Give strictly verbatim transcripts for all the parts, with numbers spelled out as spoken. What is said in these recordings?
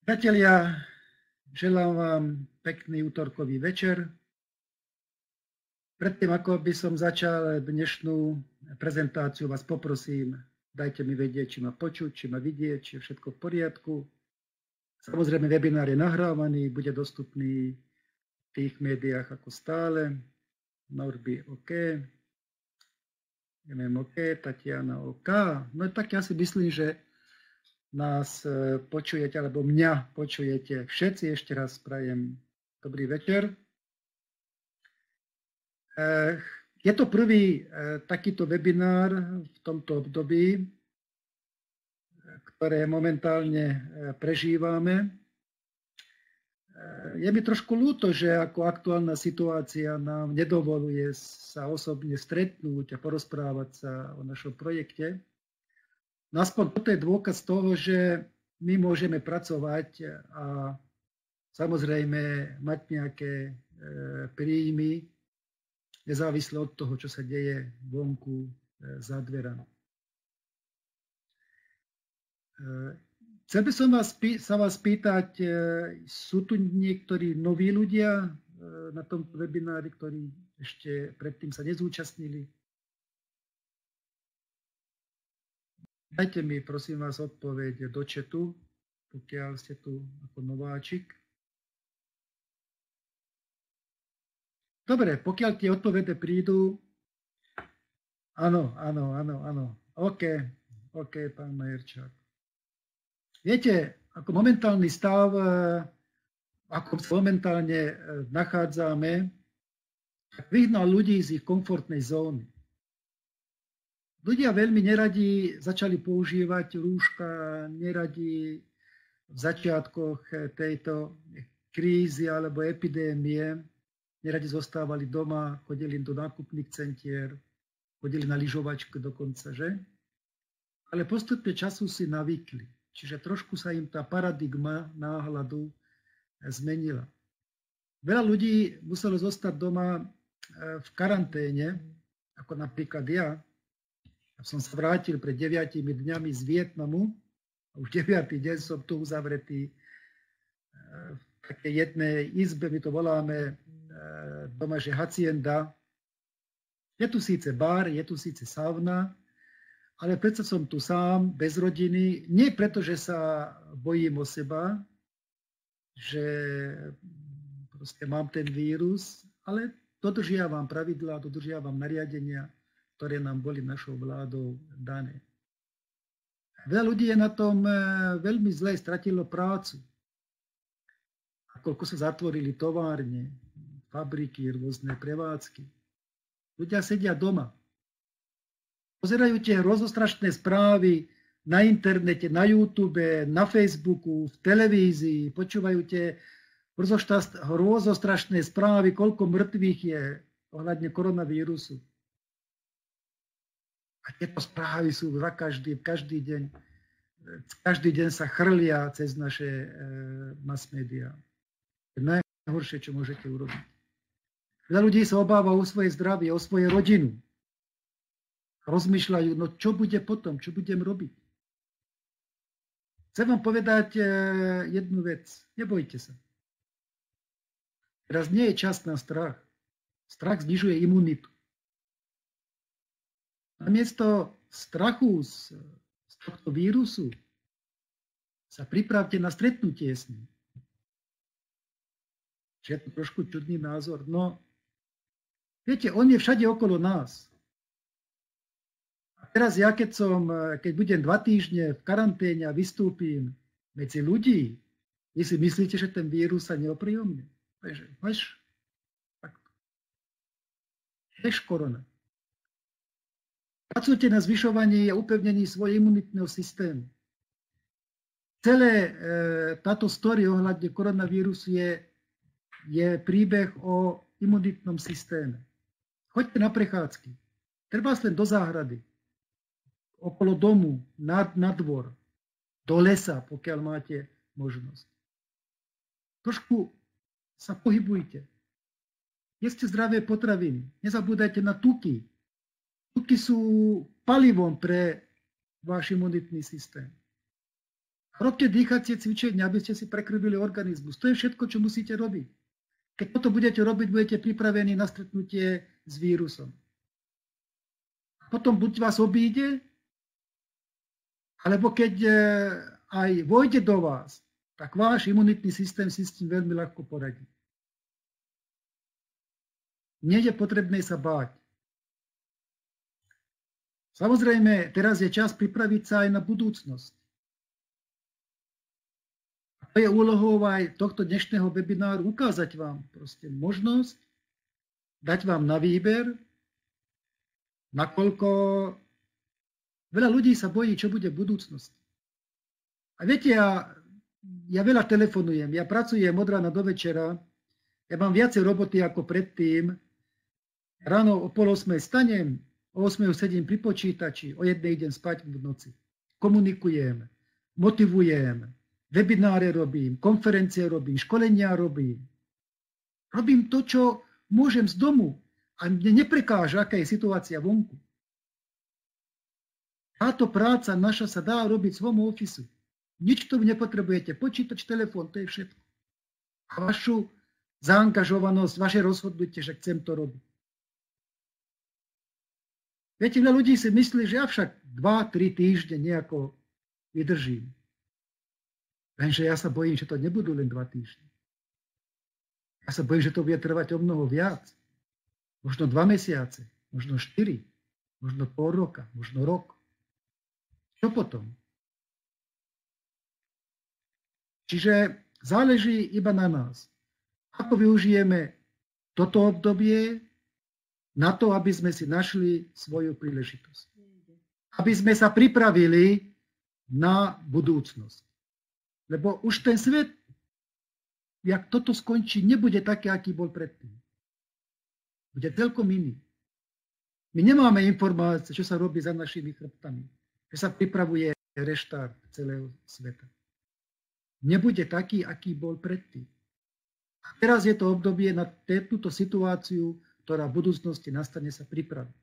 Priatelia, želám vám pekný útorkový večer. Predtým, ako by som začal dnešnú prezentáciu, vás poprosím, dajte mi vedieť, či ma počuť, či ma vidieť, či je všetko v poriadku. Samozrejme, webinár je nahrávaný, bude dostupný v tých médiách ako stále. Norby OK, neviem OK, Tatiana OK. No tak ja si myslím, že nás počujete, alebo mňa počujete všetci. Ešte raz prajem dobrý večer. Je to prvý takýto webinár v tomto období, ktoré momentálne prežívame. Je mi trošku ľúto, že ako aktuálna situácia nám nedovoluje sa osobne stretnúť a porozprávať sa o našom projekte. No aspoň toto je dôkaz toho, že my môžeme pracovať a samozrejme mať nejaké príjmy, nezávisle od toho, čo sa deje vonku za dverami. Chcel by som vás, sa vás pýtať, sú tu niektorí noví ľudia na tomto webinári, ktorí ešte predtým sa nezúčastnili? Dajte mi, prosím vás, odpoveď do chatu, pokiaľ ste tu ako nováčik. Dobre, pokiaľ tie odpovede prídu, áno, áno, áno, áno, OK, OK, pán Majerčák. Viete, ako momentálny stav, ako sa momentálne nachádzame, vyhnal ľudí z ich komfortnej zóny. Ľudia veľmi neradi začali používať rúška, neradi v začiatkoch tejto krízy alebo epidémie, neradi zostávali doma, chodili do nákupných centier, chodili na lyžovačky dokonca, že? Ale postupne času si navykli, čiže trošku sa im tá paradigma náhľadu zmenila. Veľa ľudí muselo zostať doma v karanténe, ako napríklad ja. Som sa vrátil pred deviatimi dňami z Vietnamu a už deviatý deň som tu uzavretý v takej jednej izbe, my to voláme doma, že hacienda. Je tu síce bar, je tu síce sauna, ale predsa som tu sám, bez rodiny. Nie preto, že sa bojím o seba, že proste mám ten vírus, ale dodržiavam pravidlá, dodržiavam nariadenia, ktoré nám boli našou vládou dané. Veľa ľudí je na tom veľmi zle, stratilo prácu. A koľko sa zatvorili továrne, fabriky, rôzne prevádzky. Ľudia sedia doma. Pozerajú tie rozostrašné správy na internete, na YouTube, na Facebooku, v televízii. Počúvajú tie rozostrašné správy, koľko mŕtvych je ohľadne koronavírusu. A tieto správy sú za každý, každý deň. Každý deň sa chrlia cez naše e, mass media. To je najhoršie, čo môžete urobiť. Veľa ľudí sa obáva o svoje zdravie, o svoje rodinu. Rozmýšľajú, no čo bude potom, čo budem robiť. Chcem vám povedať e, jednu vec. Nebojte sa. Teraz nie je čas na strach. Strach znižuje imunitu. Namiesto strachu z, z tohto vírusu sa pripravte na stretnutie s ním. Čiže je to trošku čudný názor. No, viete, on je všade okolo nás. A teraz ja, keď, som, keď budem dva týždne v karanténe a vystúpim medzi ľudí, vy si myslíte, že ten vírus sa neopríjomne? Takže, máš, takto. Jež korona. Pracujte na zvyšovaní a upevnení svojho imunitného systému. Celé e, táto story ohľadne koronavírusu je, je príbeh o imunitnom systéme. Choďte na prechádzky. Treba len do záhrady, okolo domu, na, na dvor, do lesa, pokiaľ máte možnosť. Trošku sa pohybujte. Jeste zdravé potraviny. Nezabúdajte na tuky. Tuky sú palivom pre váš imunitný systém. Robte dýchacie cvičenia, aby ste si prekrvili organizmus. To je všetko, čo musíte robiť. Keď toto budete robiť, budete pripravení na stretnutie s vírusom. Potom buď vás obíde, alebo keď aj vojde do vás, tak váš imunitný systém si s tým veľmi ľahko poradí. Nie je potrebné sa báť. Samozrejme, teraz je čas pripraviť sa aj na budúcnosť. A to je úlohou aj tohto dnešného webináru ukázať vám proste možnosť, dať vám na výber, nakoľko veľa ľudí sa bojí, čo bude v budúcnosti. A viete, ja, ja veľa telefonujem, ja pracujem od rána do večera, ja mám viacej roboty ako predtým. Ráno o pol osmej stanem, o osmej sedím pri počítači, o jednej idem spať v noci. Komunikujem, motivujem, webináre robím, konferencie robím, školenia robím. Robím to, čo môžem z domu a mne neprekáža, aká je situácia vonku. Táto práca naša sa dá robiť z home office. Nič tomu nepotrebujete. Počítač, telefón, to je všetko. A vašu zaangažovanosť, vaše rozhodnutie, že chcem to robiť. Viete, veľa ľudí si myslí, že ja však dva tri týždne nejako vydržím. Lenže ja sa bojím, že to nebudú len dva týždne. Ja sa bojím, že to bude trvať o mnoho viac. Možno dva mesiace, možno štyri, možno pol roka, možno rok. Čo potom? Čiže záleží iba na nás. Ako využijeme toto obdobie na to, aby sme si našli svoju príležitosť. Aby sme sa pripravili na budúcnosť. Lebo už ten svet, jak toto skončí, nebude taký, aký bol predtým. Bude celkom iný. My nemáme informácie, čo sa robí za našimi chrbtami. Že sa pripravuje reštart celého sveta. Nebude taký, aký bol predtým. A teraz je to obdobie na túto situáciu, ktorá v budúcnosti nastane, sa pripraviť.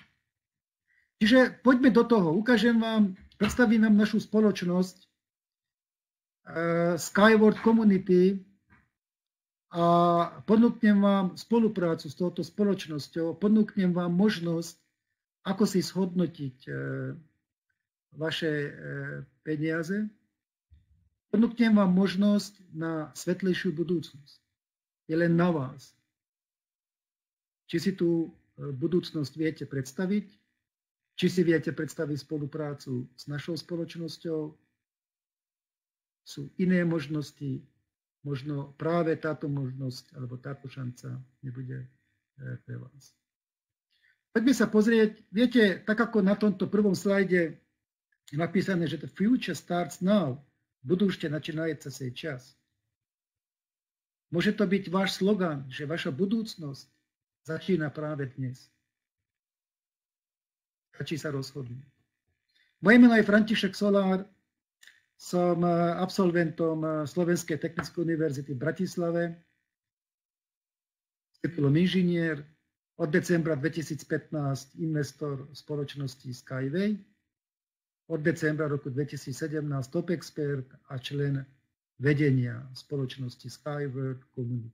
Čiže poďme do toho. Ukážem vám, predstavím vám našu spoločnosť uh, Skyward Community a ponúknem vám spoluprácu s touto spoločnosťou, ponúknem vám možnosť, ako si zhodnotiť uh, vaše uh, peniaze, ponúknem vám možnosť na svetlejšiu budúcnosť. Je len na vás. Či si tú budúcnosť viete predstaviť, či si viete predstaviť spoluprácu s našou spoločnosťou. Sú iné možnosti, možno práve táto možnosť alebo táto šanca nebude pre vás. Poďme sa pozrieť, viete, tak ako na tomto prvom slajde je napísané, že the future starts now, budúšte начинается сейчас. Môže to byť váš slogan, že vaša budúcnosť začína práve dnes. Stačí sa rozhodnúť. Moje meno je František Solár, som absolventom Slovenskej technickej univerzity v Bratislave, titulom inžinier, od decembra dvetisícpätnásť investor spoločnosti Skyway, od decembra roku dvetisícsedemnásť top expert a člen vedenia spoločnosti Skyward Community.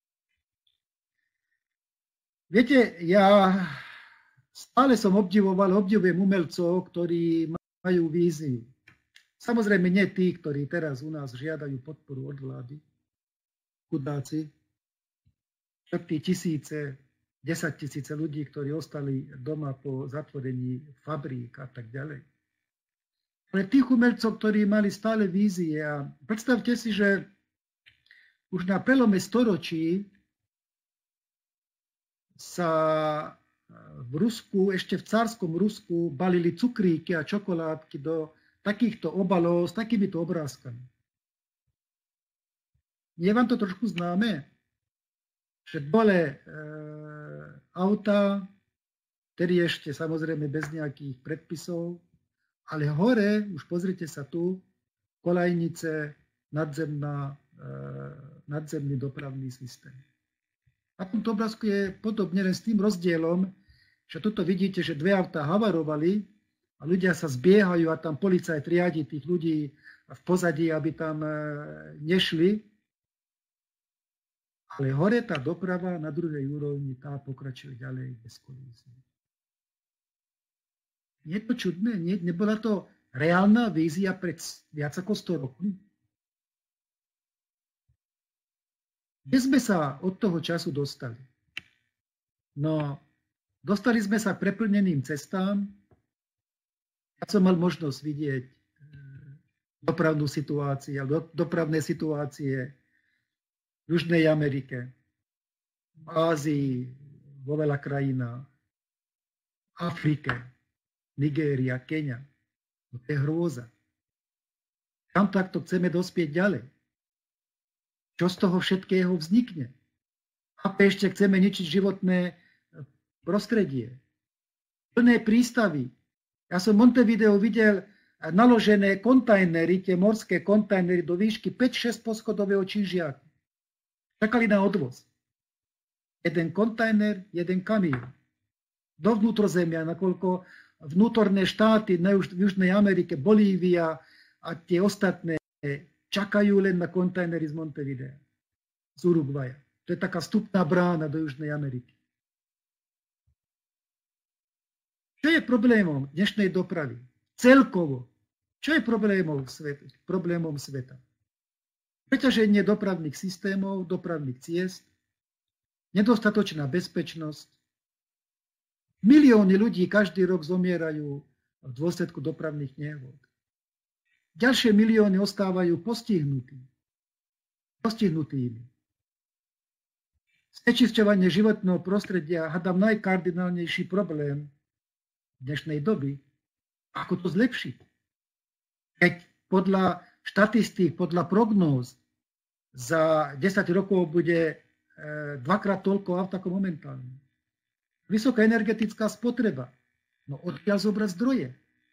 Viete, ja stále som obdivoval, obdivujem umelcov, ktorí majú víziu. Samozrejme nie tí, ktorí teraz u nás žiadajú podporu od vlády. Chudáci. Všetky tisíce, desaťtisíce ľudí, ktorí ostali doma po zatvorení fabrík a tak ďalej. Ale tých umelcov, ktorí mali stále vízie. A predstavte si, že už na prelome storočí sa v Rusku, ešte v cárskom Rusku, balili cukríky a čokoládky do takýchto obalov s takýmito obrázkami. Je vám to trošku známe? Že dole e, auta, tedy ešte samozrejme bez nejakých predpisov, ale hore, už pozrite sa tu, kolajnice, nadzemná, e, nadzemný dopravný systém. Na tomto obrázku je podobne len s tým rozdielom, že tuto vidíte, že dve autá havarovali a ľudia sa zbiehajú a tam policajt riadi tých ľudí v pozadí, aby tam nešli. Ale hore tá doprava na druhej úrovni, tá pokračuje ďalej bez kolízie. Nie je to čudné? Nie, nebola to reálna vízia pred viac ako sto rokmi? Kde sme sa od toho času dostali? No, dostali sme sa k preplneným cestám. Ja som mal možnosť vidieť dopravnú situáciu, dopravné situácie v Južnej Amerike, v Ázii, vo veľa krajinách, v Afrike, Nigéria, Kenia. No to je hrôza. Kam takto chceme dospieť ďalej? Čo z toho všetkého vznikne? A ešte chceme ničiť životné prostredie. Plné prístavy. Ja som v Montevideo videl naložené kontajnery, tie morské kontajnery do výšky päť šesť poschodového čížiaku. Čakali na odvoz. Jeden kontajner, jeden kamión. Do vnútrozemia, nakoľko vnútorné štáty v Južnej Amerike, Bolívia a tie ostatné čakajú len na kontajnery z Montevidea, z Uruguaya. To je taká vstupná brána do Južnej Ameriky. Čo je problémom dnešnej dopravy? Celkovo. Čo je problémom sveta? Problémom sveta? Preťaženie dopravných systémov, dopravných ciest, nedostatočná bezpečnosť. Milióny ľudí každý rok zomierajú v dôsledku dopravných nehôd. Ďalšie milióny ostávajú postihnutí. Postihnutými. Znečisťovanie životného prostredia, hádam najkardinálnejší problém dnešnej doby. Ako to zlepšiť? Keď podľa štatistík, podľa prognóz za desať rokov bude dvakrát toľko aut ako momentálne. Vysoká energetická spotreba. No odkiaľ zobrať zdroje?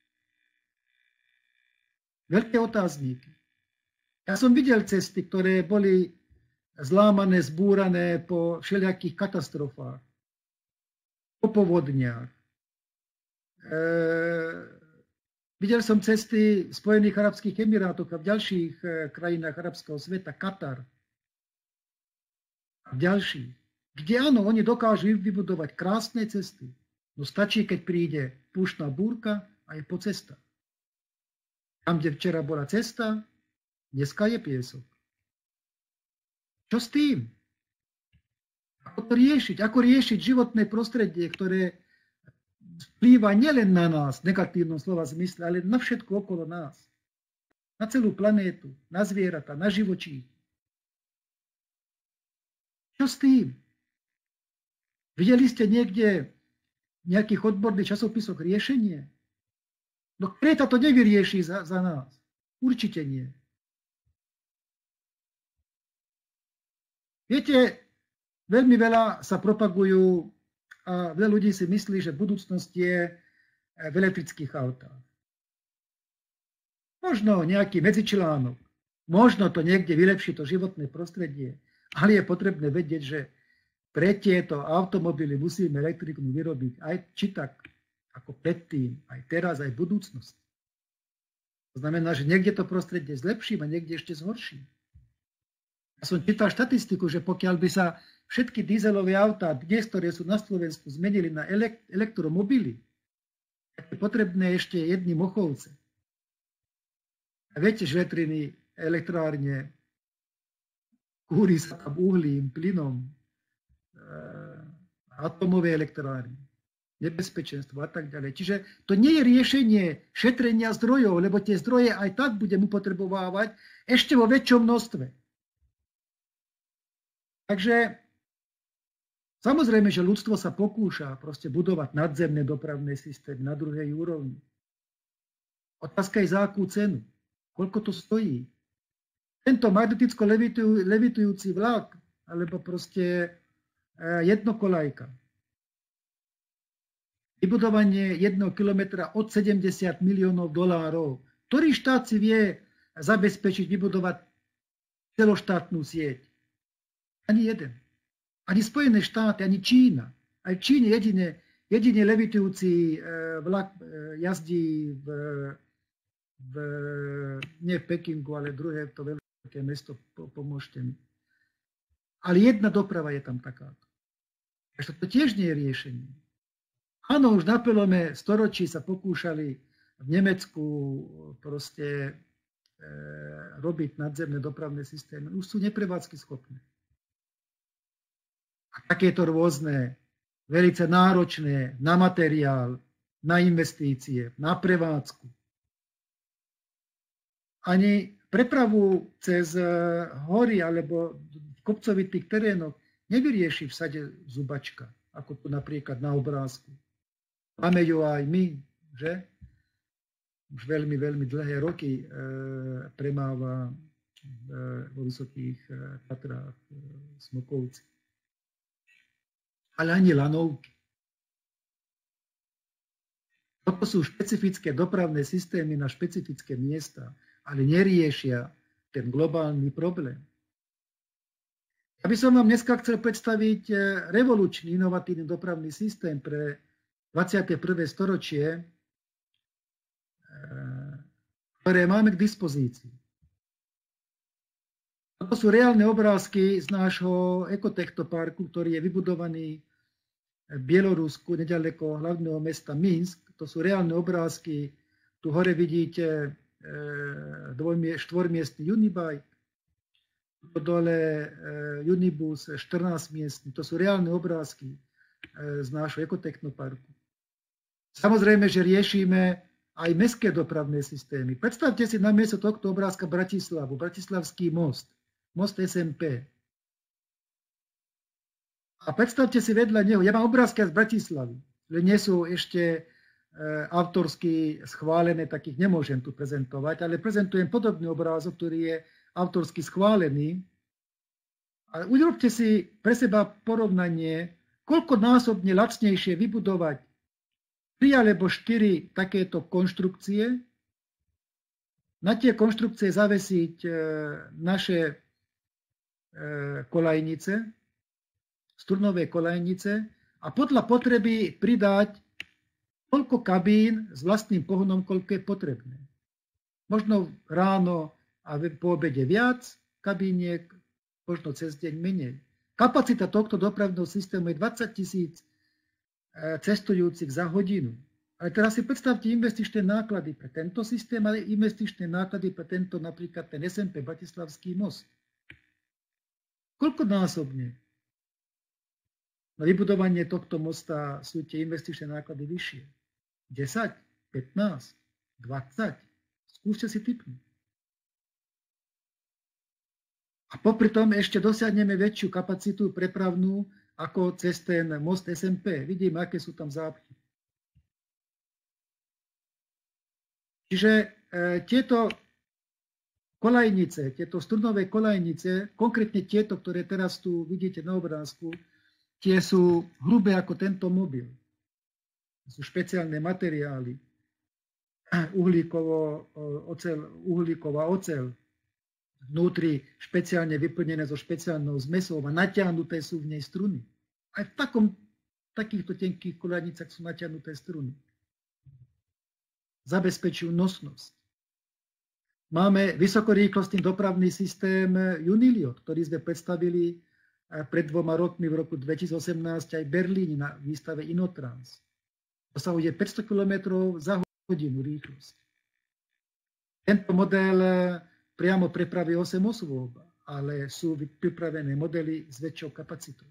Veľké otázníky. Ja som videl cesty, ktoré boli zlámané, zbúrané po všelijakých katastrofách, po povodniach. E, videl som cesty v Spojených arabských emirátoch a v ďalších krajinách arabského sveta, Katar a v ďalších, kde áno, oni dokážu vybudovať krásne cesty. No stačí, keď príde púštna búrka a je po cestách. Tam, kde včera bola cesta, dneska je piesok. Čo s tým? Ako to riešiť? Ako riešiť životné prostredie, ktoré vplýva nielen na nás, v negatívnom slova zmysle, ale na všetko okolo nás. Na celú planétu, na zvieratá, na živočí. Čo s tým? Videli ste niekde v nejakých odborných časopisoch riešenie? No Kreta to nevyrieši za, za nás. Určite nie. Viete, veľmi veľa sa propagujú a veľa ľudí si myslí, že budúcnosť je v elektrických autách. Možno nejaký medzičlánok. Možno to niekde vylepší to životné prostredie. Ale je potrebné vedieť, že pre tieto automobily musíme elektriku vyrobiť aj či tak ako predtým, aj teraz, aj v budúcnosti. To znamená, že niekde to prostredie zlepším a niekde ešte zhorším. Ja som čítal štatistiku, že pokiaľ by sa všetky dízelové autá, dnes, ktoré sú na Slovensku, zmenili na elekt- elektromobily, tak je potrebné ešte jedny mochovce. A viete, žvetriny, elektrárne, kúri sa tam uhlím, plynom, atomové elektrárne, nebezpečenstvo a tak ďalej. Čiže to nie je riešenie šetrenia zdrojov, lebo tie zdroje aj tak budeme upotrebovávať ešte vo väčšom množstve. Takže samozrejme, že ľudstvo sa pokúša proste budovať nadzemné dopravné systémy na druhej úrovni. Otázka je, za akú cenu. Koľko to stojí? Tento magneticko levitujúci vlak, alebo proste jednokolajka. Vybudovanie jedného kilometra od sedemdesiat miliónov dolárov. Ktorý štát si vie zabezpečiť, vybudovať celoštátnu sieť? Ani jeden. Ani Spojené štáty, ani Čína. Aj v Číne jedine jedine levitujúci vlak jazdí v, v, nie v Pekingu, ale druhé to veľké mesto, pomôžte mi. Ale jedna doprava je tam takáto. Takže to tiež nie je riešenie. Áno, už na prelome storočí sa pokúšali v Nemecku proste e, robiť nadzemné dopravné systémy. Už sú neprevádzky schopné. A takéto rôzne, veľmi náročné na materiál, na investície, na prevádzku. Ani prepravu cez hory alebo v kopcovitých terénoch nevyrieši v sade zubačka, ako tu napríklad na obrázku. Máme ju aj my, že? Už veľmi, veľmi dlhé roky e, premáva e, vo vysokých e, Tatrách e, Smokovci. Ale ani lanovky. Toto sú špecifické dopravné systémy na špecifické miesta, ale neriešia ten globálny problém. Ja by som vám dneska chcel predstaviť revolučný, inovatívny dopravný systém pre dvadsiate prvé storočie, ktoré máme k dispozícii. Toto sú reálne obrázky z nášho ekotechnoparku, ktorý je vybudovaný v Bielorusku, nedaleko hlavného mesta Minsk. To sú reálne obrázky. Tu hore vidíte štvormiestny Unibike, tu dole Unibus štrnásťmiestny. To sú reálne obrázky z nášho ekotechnoparku. Samozrejme, že riešime aj mestské dopravné systémy. Predstavte si namiesto tohto obrázka Bratislavu, Bratislavský most, most es em pé. A predstavte si vedľa neho, ja mám obrázky z Bratislavy, že nie sú ešte autorsky schválené, takých nemôžem tu prezentovať, ale prezentujem podobný obrázok, ktorý je autorsky schválený. A urobte si pre seba porovnanie, koľko násobne lacnejšie vybudovať tri alebo štyri takéto konštrukcie, na tie konštrukcie zavesiť naše kolajnice, strunové kolajnice a podľa potreby pridať toľko kabín s vlastným pohonom, koľko je potrebné. Možno ráno a po obede viac kabíniek, možno cez deň menej. Kapacita tohto dopravného systému je dvadsať tisíc cestujúcich za hodinu. Ale teraz si predstavte investičné náklady pre tento systém, ale investičné náklady pre tento napríklad ten es em pé Bratislavský most. Koľkonásobne na vybudovanie tohto mosta sú tie investičné náklady vyššie? desať, pätnásť, dvadsať. Skúste si tipnúť. A popri tom ešte dosiahneme väčšiu kapacitu prepravnú ako cez ten most es em pé. Vidíme, aké sú tam zápchy. Čiže e, tieto kolajnice, tieto strunové kolajnice, konkrétne tieto, ktoré teraz tu vidíte na obrázku, tie sú hrubé ako tento mobil. Sú špeciálne materiály. Uhlíkovo, ocel, uhlíková oceľ, vnútri špeciálne vyplnené so špeciálnou zmesou a natiahnuté sú v nej struny. Aj v takom, takýchto tenkých koľajnicách sú natiahnuté struny. Zabezpečujú nosnosť. Máme vysokorýchlostný dopravný systém Uniliot, ktorý sme predstavili pred dvoma rokmi v roku dvetisícosemnásť aj v Berlíne na výstave Inotrans. Dosahuje päťsto kilometrov za hodinu rýchlosť. Tento model priamo prepraví osem osôb, ale sú pripravené modely s väčšou kapacitou.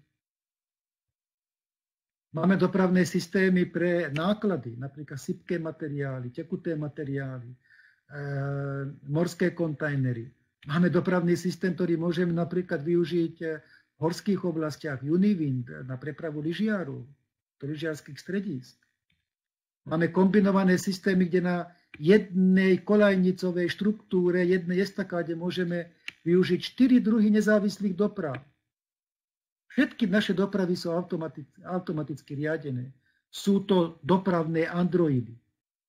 Máme dopravné systémy pre náklady, napríklad sypké materiály, tekuté materiály, e, morské kontajnery. Máme dopravný systém, ktorý môžeme napríklad využiť v horských oblastiach, Univind, na prepravu lyžiarov, do lyžiarských stredísk. Máme kombinované systémy, kde na jednej kolajnicovej štruktúre, jednej estakáde môžeme využiť štyri druhy nezávislých doprav. Všetky naše dopravy sú automaticky, automaticky riadené. Sú to dopravné androidy.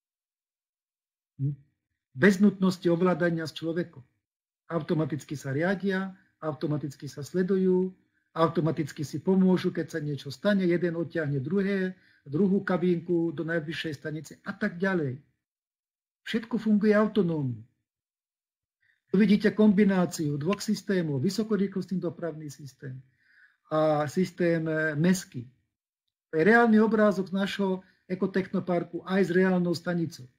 Bez nutnosti ovládania s človekom. Automaticky sa riadia, automaticky sa sledujú, automaticky si pomôžu, keď sa niečo stane, jeden odtiahne druhé druhú kabínku do najbližšej stanice a tak ďalej. Všetko funguje autonómne. Tu vidíte kombináciu dvoch systémov, vysokorýchlostný dopravný systém a systém mestský. To je reálny obrázok z našho ekotechnoparku aj s reálnou stanicou.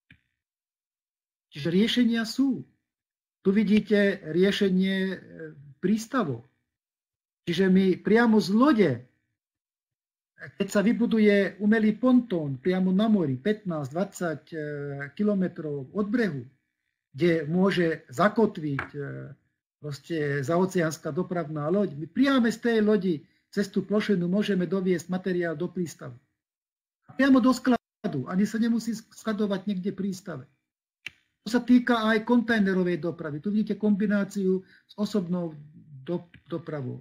Čiže riešenia sú. Tu vidíte riešenie prístavov. Čiže my priamo z lode, keď sa vybuduje umelý pontón priamo na mori, pätnásť dvadsať kilometrov od brehu, kde môže zakotviť proste zaoceánska dopravná loď, my priamo z tej lodi cez tú plošinu môžeme doviesť materiál do prístavu. A priamo do skladu, ani sa nemusí skladovať niekde v prístave. To sa týka aj kontajnerovej dopravy. Tu vidíte kombináciu s osobnou do, dopravou.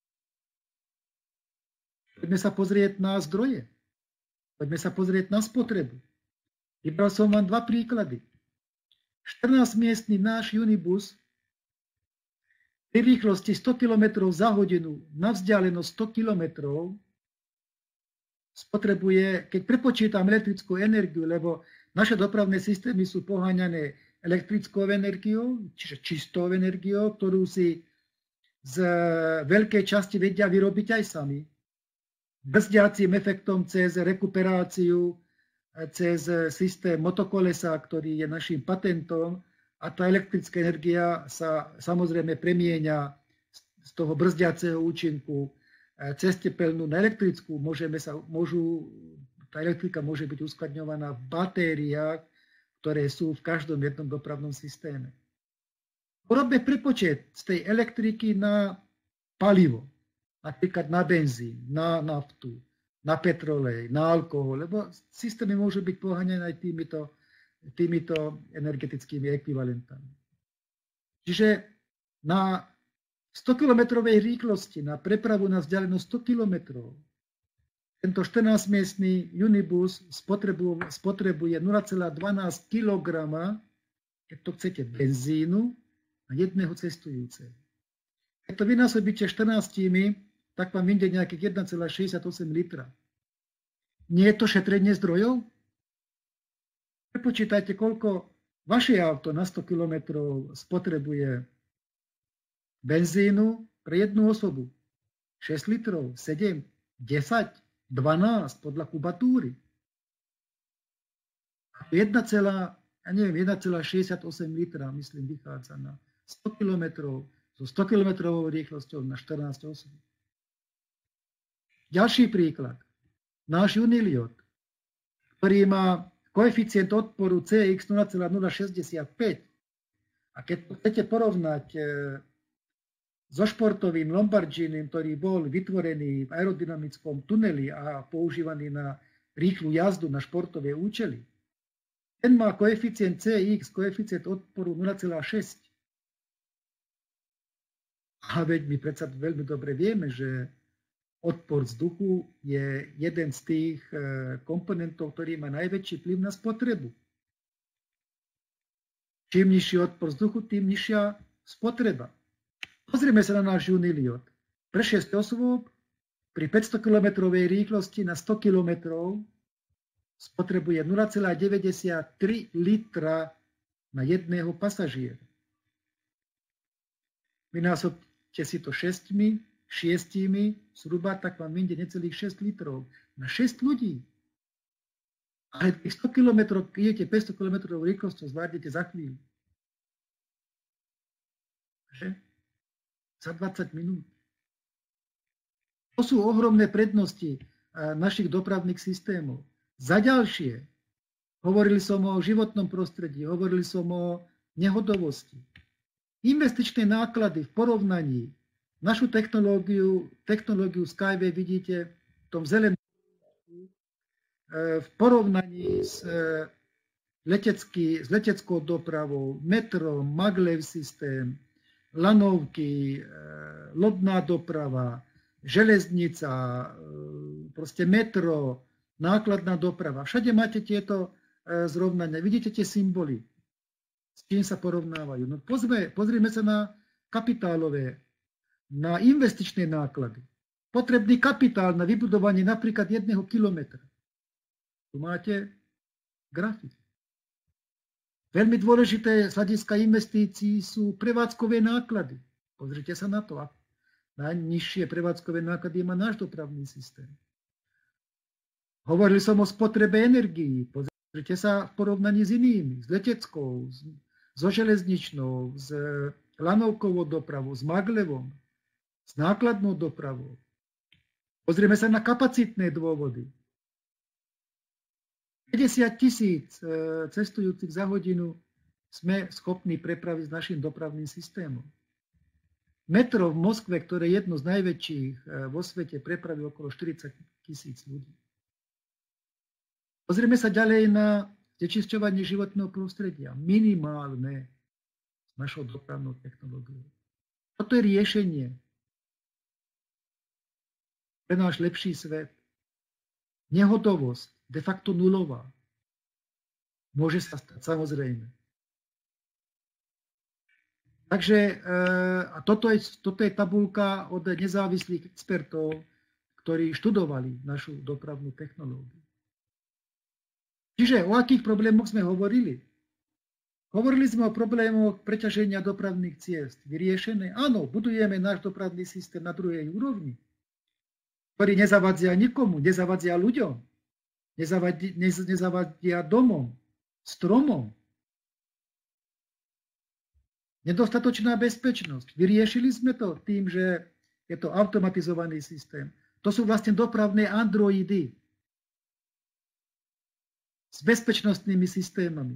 Poďme sa pozrieť na zdroje. Poďme sa pozrieť na spotrebu. Vybral som vám dva príklady. štrnásťmiestny náš Unibus pri rýchlosti sto kilometrov za hodinu na vzdialenosť sto kilometrov spotrebuje, keď prepočítam elektrickú energiu, lebo naše dopravné systémy sú poháňané elektrickou energiou, čiže čistou energiou, ktorú si z veľkej časti vedia vyrobiť aj sami. Brzdiacím efektom cez rekuperáciu, cez systém motokolesa, ktorý je našim patentom, a tá elektrická energia sa samozrejme premieňa z toho brzdiaceho účinku cez tepelnú na elektrickú. Môžeme sa, môžu, tá elektrika môže byť uskladňovaná v batériách, ktoré sú v každom jednom dopravnom systéme. Urobme prepočet z tej elektriky na palivo, napríklad na benzín, na naftu, na petrolej, na alkohol, lebo systémy môžu byť poháňané aj týmito, týmito energetickými ekvivalentami. Čiže na stokilometrovej rýchlosti, na prepravu na vzdialenosť sto kilometrov, tento štrnásťmiestny Unibus spotrebuje, spotrebuje nula celá dvanásť kilograma, keď to chcete, benzínu na jedného cestujúceho. Keď to vynásobíte štrnástimi, tak vám vyjde nejakých jeden celá šesťdesiatosem litra. Nie je to šetrenie zdrojov? Prepočítajte, koľko vaše auto na sto kilometrov spotrebuje benzínu pre jednu osobu. šesť litrov, sedem, desať, dvanásť podľa kubatúry. jeden celá šesťdesiatosem litra, myslím, vychádza na sto kilometrov so sto kilometrovou rýchlosťou na štrnásť osôb. Ďalší príklad. Náš Uniliot, ktorý má koeficient odporu C X nula celá nula šesťdesiatpäť. A keď to chcete porovnať e, so športovým Lamborghinim, ktorý bol vytvorený v aerodynamickom tuneli a používaný na rýchlu jazdu na športové účely, ten má koeficient C X, koeficient odporu nula celá šesť. A veď my predsa veľmi dobre vieme, že odpor vzduchu je jeden z tých komponentov, ktorý má najväčší vplyv na spotrebu. Čím nižší odpor vzduchu, tým nižšia spotreba. Pozrieme sa na náš Uniliot. Pre šesť osôb pri päťsto kilometrovej rýchlosti na sto kilometrov spotrebuje nula celá deväťdesiattri litra na jedného pasažiera. Vynásobte si to šesťmi, šiestimi, zhruba, tak vám vyjde necelých šesť litrov na šesť ľudí. Ale tých sto kilometrov, keď idete päťsto kilometrov rýchlosťou, zvládnete za chvíľu. Že? Za dvadsať minút. To sú ohromné prednosti našich dopravných systémov. Za ďalšie, hovorili som o životnom prostredí, hovorili som o nehodovosti. Investičné náklady v porovnaní našu technológiu, technológiu Skyway vidíte v tom zelenom v porovnaní s, letecký, s leteckou dopravou, metro, maglev systém, lanovky, lodná doprava, železnica, proste metro, nákladná doprava. Všade máte tieto zrovnania. Vidíte tie symboly, s čím sa porovnávajú. No pozme, pozrieme sa na kapitálové, na investičné náklady. Potrebný kapitál na vybudovanie napríklad jedného kilometra. Tu máte grafik. Veľmi dôležité z hľadiska investícií sú prevádzkové náklady. Pozrite sa na to. Najnižšie prevádzkové náklady má náš dopravný systém. Hovoril som o spotrebe energií. Pozrite sa v porovnaní s inými. S leteckou, so železničnou, s lanovkovou dopravou, s maglevom, s nákladnou dopravou. Pozrieme sa na kapacitné dôvody. päťdesiat tisíc cestujúcich za hodinu sme schopní prepraviť s našim dopravným systémom. Metro v Moskve, ktoré je jedno z najväčších vo svete, prepraví okolo štyridsať tisíc ľudí. Pozrieme sa ďalej na znečisťovanie životného prostredia. Minimálne s našou dopravnou technológiou. Toto je riešenie pre náš lepší svet. Nehotovosť, de facto nulová. Môže sa stať, samozrejme. Takže a toto je, toto je tabuľka od nezávislých expertov, ktorí študovali našu dopravnú technológiu. Čiže o akých problémoch sme hovorili? Hovorili sme o problémoch preťaženia dopravných ciest. Vyriešené? Áno, budujeme náš dopravný systém na druhej úrovni, ktorý nezavadzia nikomu, nezavadzia ľuďom, nezavadia, nezavadia domom, stromom. Nedostatočná bezpečnosť. Vyriešili sme to tým, že je to automatizovaný systém. To sú vlastne dopravné androidy s bezpečnostnými systémami.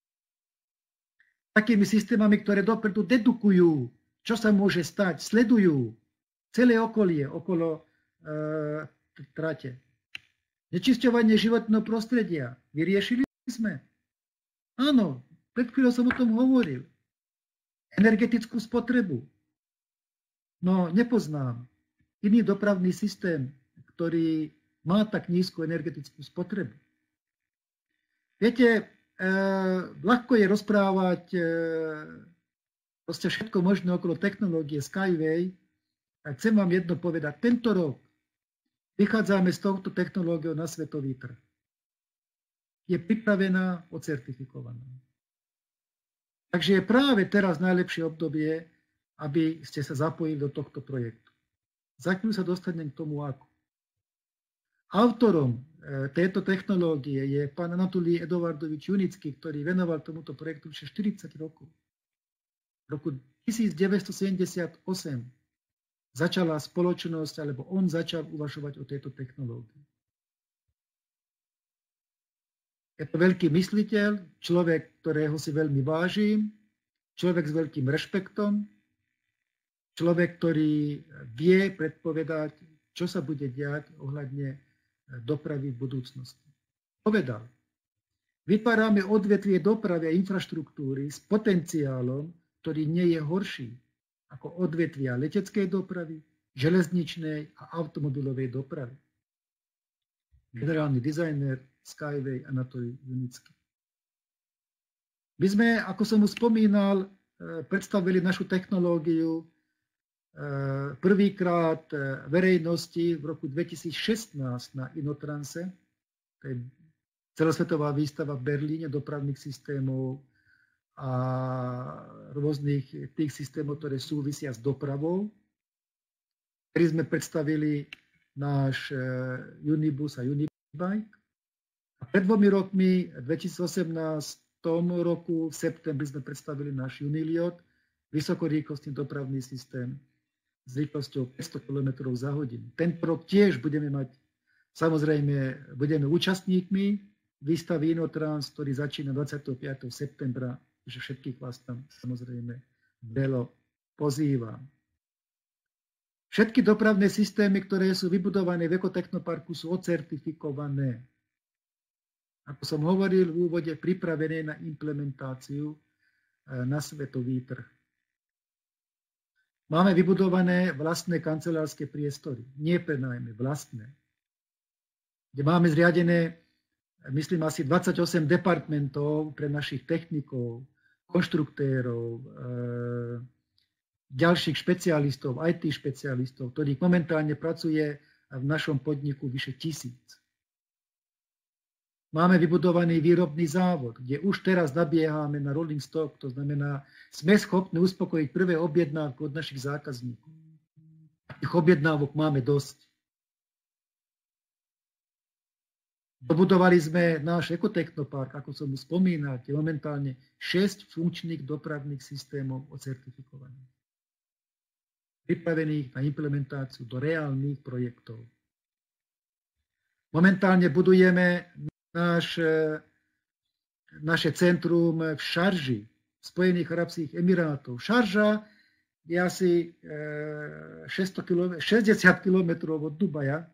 Takými systémami, ktoré dopredu dedukujú, čo sa môže stať, sledujú celé okolie okolo e, trate. Nečisťovanie životného prostredia. Vyriešili sme? Áno, pred chvíľou som o tom hovoril. Energetickú spotrebu. No, nepoznám iný dopravný systém, ktorý má tak nízku energetickú spotrebu. Viete, e, ľahko je rozprávať e, proste všetko možné okolo technológie Skyway. A chcem vám jedno povedať. Tento rok vychádzame z touto technológiou na svetový trh. Je pripravená, ocertifikovaná. Takže je práve teraz najlepšie obdobie, aby ste sa zapojili do tohto projektu. Za chvíľu sa dostanem k tomu ako. Autorom tejto technológie je pán Anatolij Eduardovič Junický, ktorý venoval tomuto projektu vyše štyridsať rokov. V roku devätnásťstosedemdesiatosem začala spoločnosť, alebo on začal uvažovať o tejto technológii. Je to veľký mysliteľ, človek, ktorého si veľmi vážim, človek s veľkým rešpektom, človek, ktorý vie predpovedať, čo sa bude diať ohľadne dopravy v budúcnosti. Povedal, vytvárame odvetvie dopravy a infraštruktúry s potenciálom, ktorý nie je horší ako odvetvia leteckej dopravy, železničnej a automobilovej dopravy. Generálny dizajner Skyway Anatolij Junický. My sme, ako som už spomínal, predstavili našu technológiu prvýkrát verejnosti v roku dvetisícšestnásť na Inotranse. To je celosvetová výstava v Berlíne dopravných systémov a rôznych tých systémov, ktoré súvisia s dopravou. Ktorý sme predstavili náš Unibus a Unibike. A pred dvomi rokmi, v dvetisícosemnástom roku, v septembri sme predstavili náš Uniliot, vysokorýchlostný dopravný systém s rýchlosťou päťsto kilometrov za hodinu. Tento rok tiež budeme mať, samozrejme, budeme účastníkmi výstavy Inotrans, ktorý začína dvadsiateho piateho septembra, že všetkých vás tam samozrejme veľa pozývam. Všetky dopravné systémy, ktoré sú vybudované v Ekotechnoparku, sú ocertifikované. Ako som hovoril v úvode, pripravené na implementáciu na svetový trh. Máme vybudované vlastné kancelárske priestory, nie prenajme, vlastné. Kde máme zriadené, myslím, asi dvadsaťosem departmentov pre našich technikov, konštruktérov, e, ďalších špecialistov, í té špecialistov, ktorých momentálne pracuje v našom podniku vyše tisíc. máme vybudovaný výrobný závod, kde už teraz nabiehame na rolling stock, to znamená, sme schopní uspokojiť prvé objednávky od našich zákazníkov. Tých objednávok máme dosť. Dobudovali sme náš ekotechnopark, ako som už spomínal, je momentálne šesť funkčných dopravných systémov ocertifikovaných, pripravených na implementáciu do reálnych projektov. Momentálne budujeme náš, naše centrum v Šarži, v Spojených arabských emirátov. Šarža je asi šesťdesiat kilometrov od Dubaja.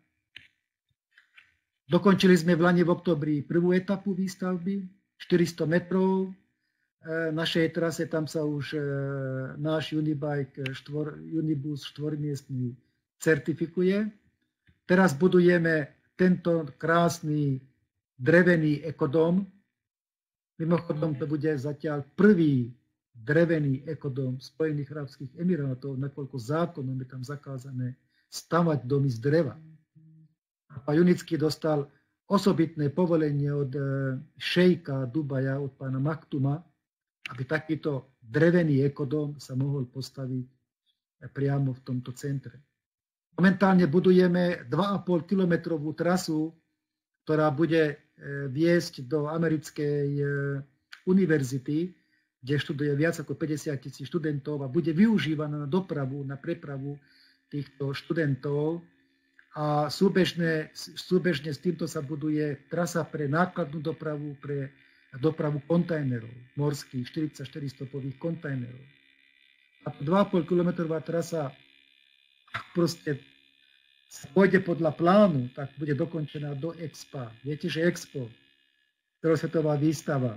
Dokončili sme v lani v oktobri prvú etapu výstavby, štyristo metrov. V našej trase tam sa už náš Unibike, štvor, Unibus štvormiestný certifikuje. Teraz budujeme tento krásny drevený ekodom. Mimochodom to bude zatiaľ prvý drevený ekodom Spojených arabských emirátov, nakoľko zákonom je tam zakázané stavať domy z dreva. A Junický dostal osobitné povolenie od šejka Dubaja, od pána Maktuma, aby takýto drevený ekodom sa mohol postaviť priamo v tomto centre. Momentálne budujeme dva a pol kilometrovú trasu, ktorá bude viesť do americkej univerzity, kde študuje viac ako päťdesiat tisíc študentov a bude využívaná na dopravu, na prepravu týchto študentov. A súbežne, súbežne s týmto sa buduje trasa pre nákladnú dopravu, pre dopravu kontajnerov, morských, štyridsaťštyri stopových kontajnerov. A dva a pol kilometrová trasa, ak proste pôjde podľa plánu, tak bude dokončená do Expa. Viete, že Expo, celosvetová výstava,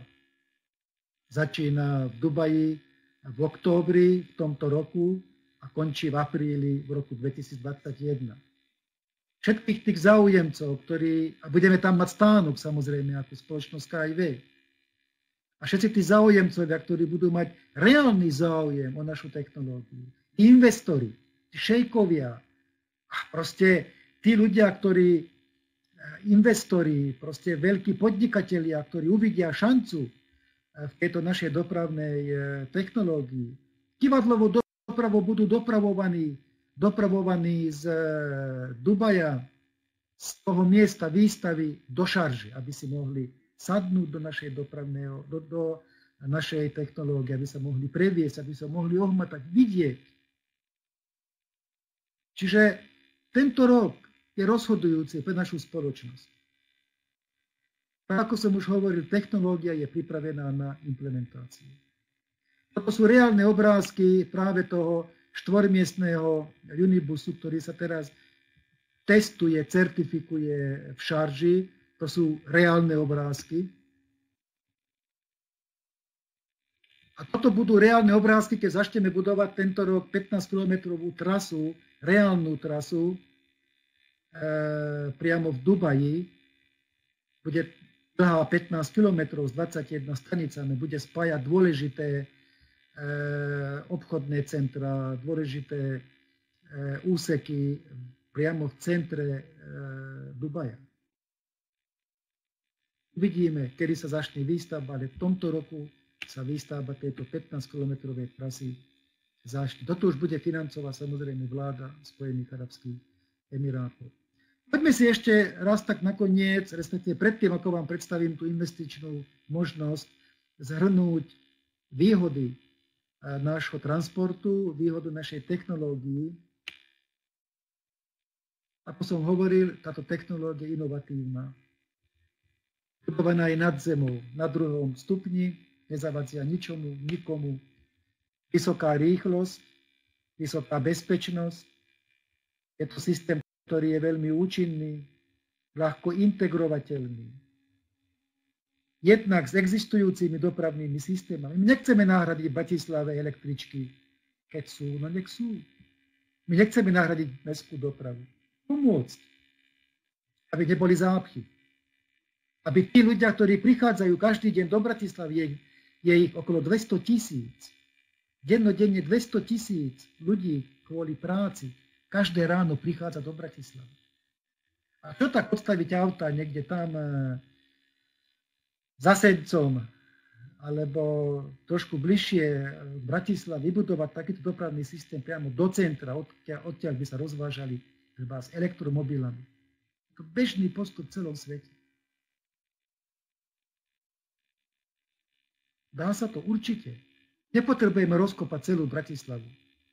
začína v Dubaji v októbri v tomto roku a končí v apríli v roku dvetisícdvadsaťjeden. Všetkých tých záujemcov, ktorí, a budeme tam mať stánok samozrejme ako spoločnosť ká í vé, a všetci tí záujemcovia, ktorí budú mať reálny záujem o našu technológiu, investori, šejkovia, a proste tí ľudia, ktorí, investori, proste veľkí podnikatelia, ktorí uvidia šancu v tejto našej dopravnej technológii, divadlovou dopravou budú dopravovaní dopravovaní z Dubaja, z toho miesta výstavy do Šarži, aby si mohli sadnúť do našej dopravného, do, do našej technológie, aby sa mohli previesť, aby sa mohli ohmatať, vidieť. Čiže tento rok je rozhodujúci pre našu spoločnosť. Ako som už hovoril, technológia je pripravená na implementáciu. Toto sú reálne obrázky práve toho štvormiestného Unibusu, ktorý sa teraz testuje, certifikuje v Šarži. To sú reálne obrázky. A toto budú reálne obrázky, keď začneme budovať tento rok pätnásťkilometrovú trasu, reálnu trasu, e, priamo v Dubaji. Bude dlhá pätnásť kilometrov s dvadsaťjednou stanicami, bude spájať dôležité obchodné centra, dôležité úseky priamo v centre Dubaja. Uvidíme, kedy sa začne výstavba, ale v tomto roku sa výstavba tejto pätnásťkilometrovej trasy začne. Toto už bude financovať samozrejme vláda Spojených arabských emirátov. Poďme si ešte raz tak nakoniec, respektíve predtým, ako vám predstavím tú investičnú možnosť, zhrnúť výhody nášho transportu, výhodu našej technológii. Ako som hovoril, táto technológia je inovatívna. Budovaná je nad zemou, na druhom stupni, nezavadzia ničomu, nikomu. Vysoká rýchlosť, vysoká bezpečnosť. Je to systém, ktorý je veľmi účinný, ľahko integrovateľný. Jednak s existujúcimi dopravnými systémami. My nechceme nahradiť v Bratislave električky, keď sú, no nech sú. My nechceme nahradiť mestskú dopravu. Pomôcť, aby neboli zápchy. Aby tí ľudia, ktorí prichádzajú každý deň do Bratislavy, je, je ich okolo dvesto tisíc. Dennodenne dvesto tisíc ľudí kvôli práci každé ráno prichádza do Bratislavy. A čo tak odstaviť auta niekde tam Zasencom alebo trošku bližšie v Bratislave vybudovať takýto dopravný systém priamo do centra, odtiaľ, odtiaľ by sa rozvážali treba s elektromobilami. To je bežný postup v celom svete. Dá sa to určite. Nepotrebujeme rozkopať celú Bratislavu.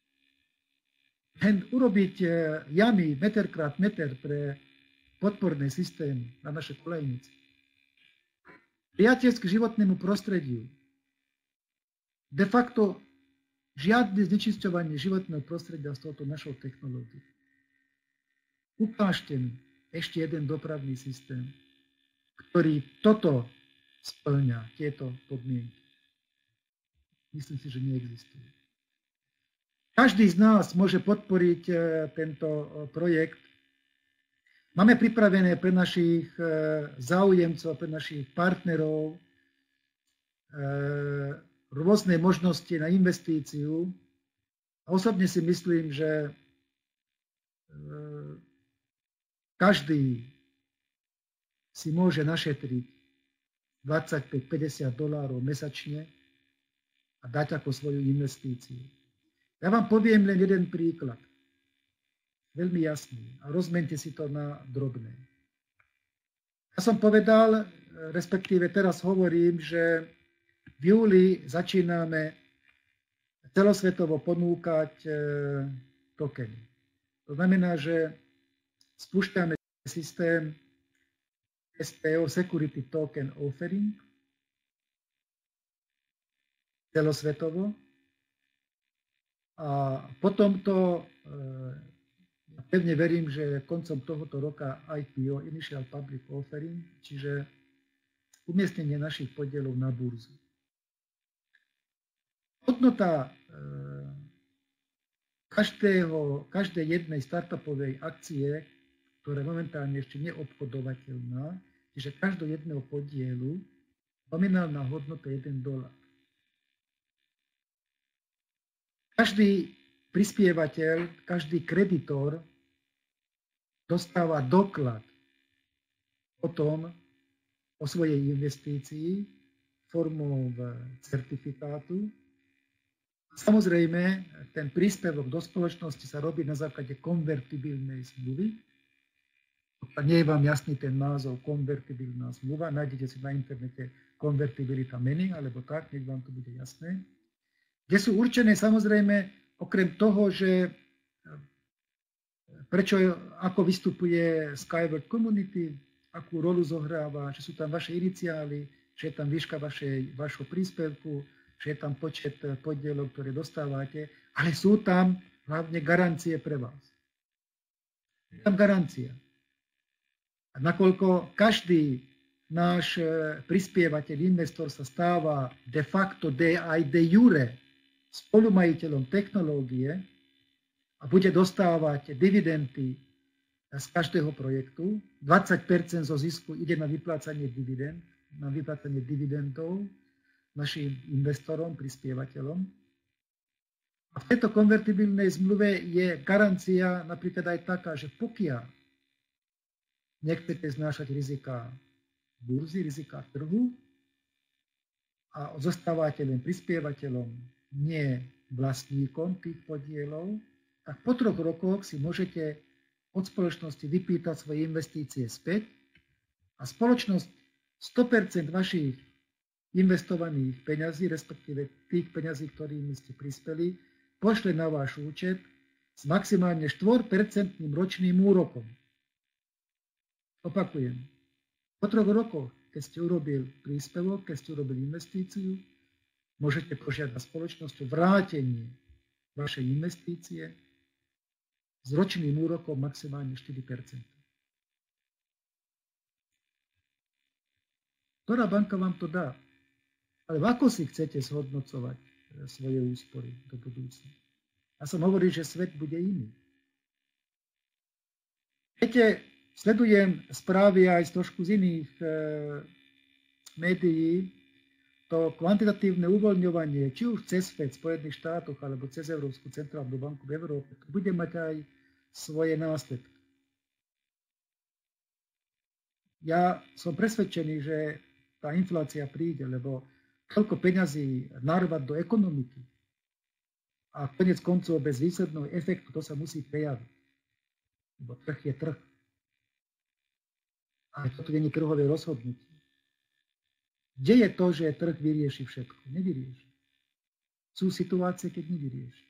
Len urobiť jamy meter krát meter pre podporné systémy na naše kolejnice. Priateľské životnému prostrediu. De facto žiadne znečisťovanie životného prostredia s touto našou technológiou. Ukážte mi ešte jeden dopravný systém, ktorý toto spĺňa, tieto podmienky. Myslím si, že neexistuje. Každý z nás môže podporiť tento projekt. Máme pripravené pre našich záujemcov, pre našich partnerov rôzne možnosti na investíciu. A osobne si myslím, že každý si môže našetriť dvadsaťpäť päťdesiat dolárov mesačne a dať ako svoju investíciu. Ja vám poviem len jeden príklad. Veľmi jasný. A rozmente si to na drobné. Ja som povedal, respektíve teraz hovorím, že v júli začíname celosvetovo ponúkať tokeny. To znamená, že spúšťame systém es pé ó, Security Token Offering, celosvetovo. A potom to ja pevne verím, že koncom tohoto roka í pé ó, Initial Public Offering, čiže umiestnenie našich podielov na burzu. Hodnota každého, každej jednej startupovej akcie, ktorá momentálne ešte neobchodovateľná, čiže každého jedného podielu, nominálna hodnota je jeden dolár. Každý prispievateľ, každý kreditor dostáva doklad o tom, o svojej investícii formou certifikátu. Samozrejme, ten príspevok do spoločnosti sa robí na základe konvertibilnej zmluvy. Nie je vám jasný ten názov konvertibilná zmluva. Nájdete si na internete konvertibilita meny, alebo tak, nech vám to bude jasné. Kde sú určené samozrejme, okrem toho, že prečo, ako vystupuje Skyward Community, akú rolu zohráva, že sú tam vaše iniciály, že je tam výška vašej, vašho príspevku, že je tam počet podielov, ktoré dostávate, ale sú tam hlavne garancie pre vás. Je tam garancia. A nakoľko každý náš prispievateľ, investor sa stáva de facto de, aj de jure spolumajiteľom technológie a bude dostávať dividendy z každého projektu, dvadsať percent zo zisku ide na vyplácanie dividend, na vyplácanie dividendov našim investorom, prispievateľom. A v tejto konvertibilnej zmluve je garancia napríklad aj taká, že pokiaľ nechcete znášať rizika burzy, rizika trhu a zostávate len prispievateľom, nie vlastníkom tých podielov, tak po troch rokoch si môžete od spoločnosti vypýtať svoje investície späť a spoločnosť sto percent vašich investovaných peňazí, respektíve tých peňazí, ktorými ste prispeli, pošle na váš účet s maximálne štyri percentá ročným úrokom. Opakujem. Po troch rokoch, keď ste urobil príspevok, keď ste urobili investíciu, môžete požiadať spoločnosť o vrátenie vašej investície s ročným úrokom maximálne štyri percentá. Ktorá banka vám to dá? Ale ako si chcete zhodnocovať svoje úspory do budúcna? Ja som hovoril, že svet bude iný. Viete, sledujem správy aj z trošku z iných e, médií. To kvantitatívne uvoľňovanie, či už cez Fed v Spojených štátoch, alebo cez Európsku centrálnu banku v Európe, to bude mať aj svoje následky. Ja som presvedčený, že tá inflácia príde, lebo toľko peňazí narvať do ekonomiky a konec koncov bez výsledného efektu to sa musí prejaviť. Lebo trh je trh. A toto nie je trhové rozhodnutie. Kde je to, že trh vyrieši všetko? Nevyrieši. Sú situácie, keď nevyrieši.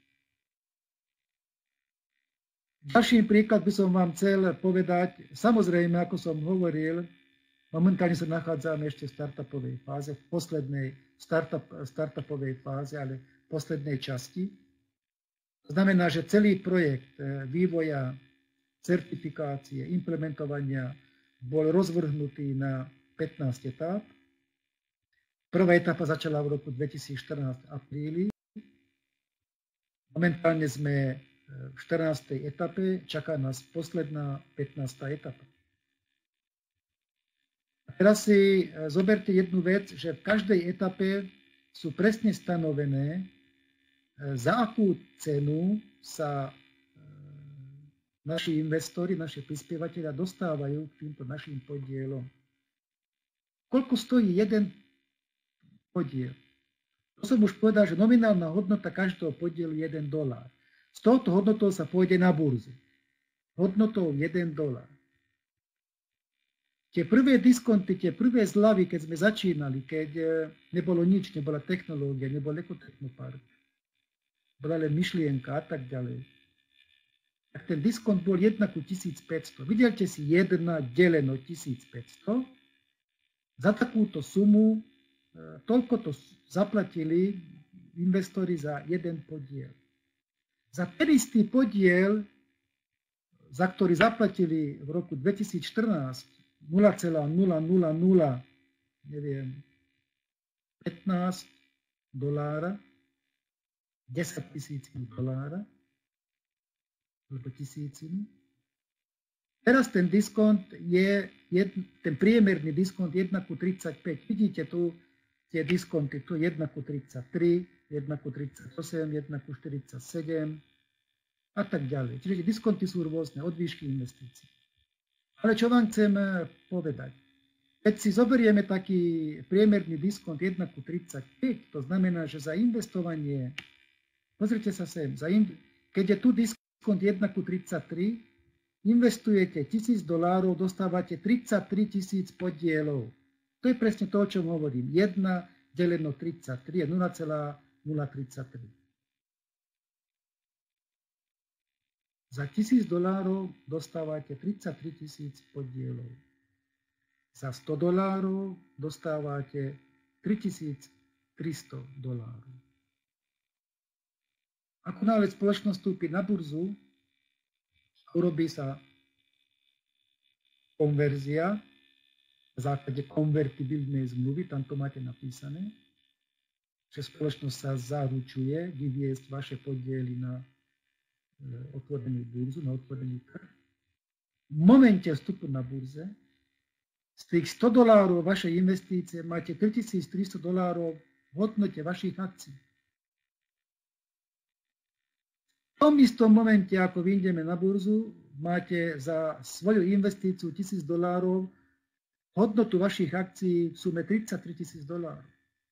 Ďalší príklad by som vám chcel povedať. Samozrejme, ako som hovoril, momentálne sa nachádzame ešte v startupovej fáze, v poslednej startup, startupovej fáze, ale v poslednej časti. To znamená, že celý projekt vývoja, certifikácie, implementovania bol rozvrhnutý na pätnásť etáp. Prvá etapa začala v roku dvetisícštrnásť v apríli. Momentálne sme v štrnástej etape, čaká nás posledná pätnásta etapa. A teraz si zoberte jednu vec, že v každej etape sú presne stanovené, za akú cenu sa naši investori, naši prispievateľia dostávajú k týmto našim podielom. Koľko stojí jeden podiel? To som už povedal, že nominálna hodnota každého podielu je jeden dolár. Z tohoto hodnotou sa pôjde na burzu. Hodnotou jeden dolár. Tie prvé diskonty, tie prvé zľavy, keď sme začínali, keď nebolo nič, nebola technológia, nebol ekotechnopark, bola len myšlienka a tak ďalej, tak ten diskont bol jeden ku tisícpäťsto. Vidíte si jedna deleno tisícpäťsto. Za takúto sumu toľko to zaplatili investori za jeden podiel. Za ten istý podiel, za ktorý zaplatili v roku dvetisícštrnásť nula celá nula nula nula neviem, pätnásť dolára, desať tisícin dolára, alebo tisíciny. Teraz ten diskont je, ten priemerný diskont jeden ku tridsaťpäť. Vidíte tu tie diskonty, tu jeden ku tridsaťtri, jeden ku tridsaťosem, jeden ku štyridsaťsedem a tak ďalej. Čiže diskonty sú rôzne od výšky investícií. Ale čo vám chcem povedať? Keď si zoberieme taký priemerný diskont jeden ku tridsaťpäť, to znamená, že za investovanie, pozrite sa sem, za in, keď je tu diskont jeden ku tridsaťtri, investujete tisíc dolárov, dostávate tridsaťtri tisíc podielov. To je presne to, o čom hovorím. jeden deleno tridsaťtri je nula celá nula tridsaťtri. Za tisíc dolárov dostávate tridsaťtri tisíc podielov. Za sto dolárov dostávate tritisíctristo dolárov. Ako náhle spoločnosť vstúpi na burzu, urobí sa konverzia v základe konvertibilnej zmluvy, tam to máte napísané, že spoločnosť sa zaručuje vyviesť vaše podiely na otvorenú burzu, na otvorený trh. V momente vstupu na burze z tých sto dolárov vašej investície máte tritisíctristo dolárov v hodnote vašich akcií. V tom istom momente, ako vyjdeme na burzu, máte za svoju investíciu tisíc dolárov hodnotu vašich akcií v sume tridsaťtri tisíc dolárov.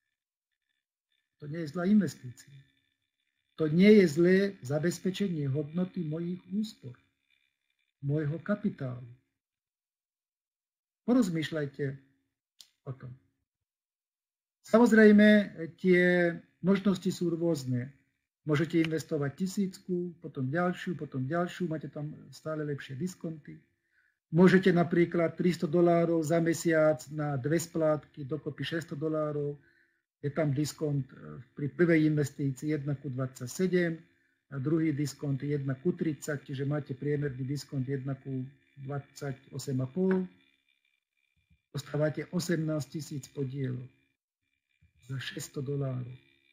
To nie je zlá investícia. To nie je zlé zabezpečenie hodnoty mojich úspor, môjho kapitálu. Porozmýšľajte o tom. Samozrejme, tie možnosti sú rôzne. Môžete investovať tisícku, potom ďalšiu, potom ďalšiu, máte tam stále lepšie diskonty. Môžete napríklad tristo dolárov za mesiac na dve splátky, dokopy šesťsto dolárov. Je tam diskont pri prvej investícii jeden ku dvadsaťsedem, a druhý diskont jeden ku tridsať, čiže máte priemerný diskont jeden ku dvadsaťosem celá päť. Dostávate osemnásť tisíc podielov za šesťsto dolárov.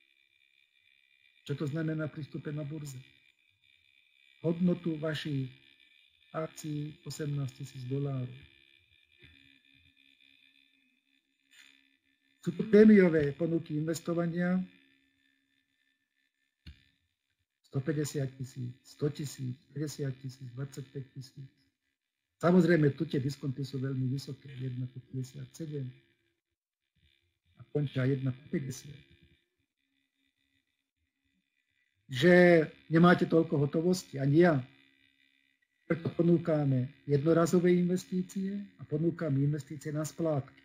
Čo to znamená pri vstupe na burze? Hodnotu vašich akcií osemnásť tisíc dolárov. Sú tu prémiové ponuky investovania stopäťdesiat tisíc, sto tisíc, päťdesiat tisíc, dvadsaťpäť tisíc. Samozrejme, tu tie diskonty sú veľmi vysoké, jeden ku päťdesiatsedem. končia jedna päťdesiat. Že nemáte toľko hotovosti, ani ja. Preto ponúkame jednorazové investície a ponúkame investície na splátky.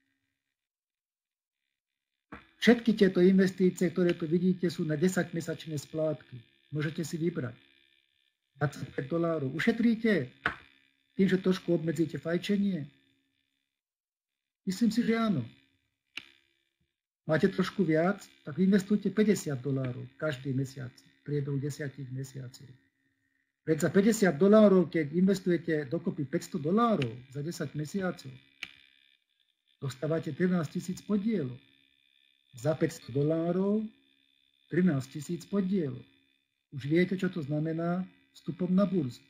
Všetky tieto investície, ktoré tu vidíte, sú na desaťmesačné splátky. Môžete si vybrať. dvadsaťpäť dolárov. Ušetríte tým, že trošku obmedzíte fajčenie? Myslím si, že áno. Máte trošku viac, tak investujte päťdesiat dolárov každý mesiac, v priebehu desiatich mesiacov. Veď za päťdesiat dolárov, keď investujete dokopy päťsto dolárov za desať mesiacov, dostávate trinásť tisíc podielov. Za päťsto dolárov trinásť tisíc podielov. Už viete, čo to znamená vstupom na burzu.